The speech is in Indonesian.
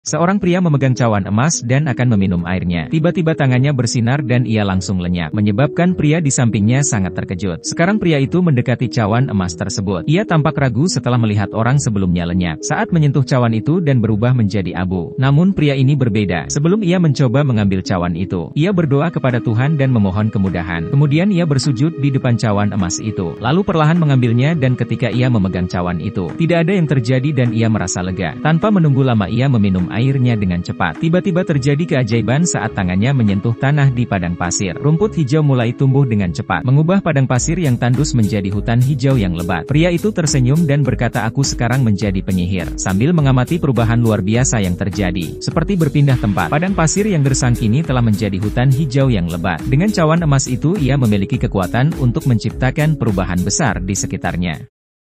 Seorang pria memegang cawan emas dan akan meminum airnya. Tiba-tiba tangannya bersinar dan ia langsung lenyap, menyebabkan pria di sampingnya sangat terkejut. Sekarang pria itu mendekati cawan emas tersebut. Ia tampak ragu setelah melihat orang sebelumnya lenyap saat menyentuh cawan itu dan berubah menjadi abu. Namun pria ini berbeda. Sebelum ia mencoba mengambil cawan itu, ia berdoa kepada Tuhan dan memohon kemudahan. Kemudian ia bersujud di depan cawan emas itu, lalu perlahan mengambilnya dan ketika ia memegang cawan itu, tidak ada yang terjadi dan ia merasa lega. Tanpa menunggu lama ia meminum airnya dengan cepat. Tiba-tiba terjadi keajaiban saat tangannya menyentuh tanah di padang pasir. Rumput hijau mulai tumbuh dengan cepat, mengubah padang pasir yang tandus menjadi hutan hijau yang lebat. Pria itu tersenyum dan berkata, "Aku sekarang menjadi penyihir," sambil mengamati perubahan luar biasa yang terjadi. Seperti berpindah tempat, padang pasir yang gersang kini telah menjadi hutan hijau yang lebat. Dengan cawan emas itu ia memiliki kekuatan untuk menciptakan perubahan besar di sekitarnya.